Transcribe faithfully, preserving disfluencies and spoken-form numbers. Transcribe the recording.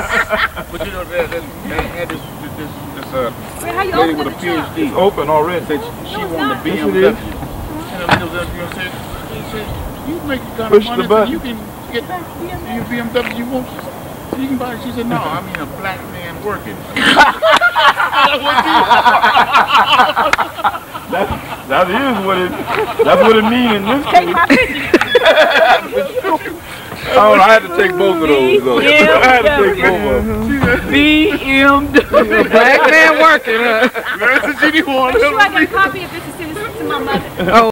But you know, that, that, that had this, this, this, this uh, Wait, how you lady open with a the trunk? PhD. It's open already. Said she, she No, it's wanted not. a B Yes, M it W. is. And the little girl said, she said, you make the kind Push of the money so button. you can get your B M W you want. You can buy it. She said, no, I mean a black man working. That, that is what it, that's what it means in this case. Oh, I had to take both of those though. Yeah, I had to take both of them. B M W. Black man working, huh? She didn't want Are you sure I got a copy of this to send this to my mother? Oh.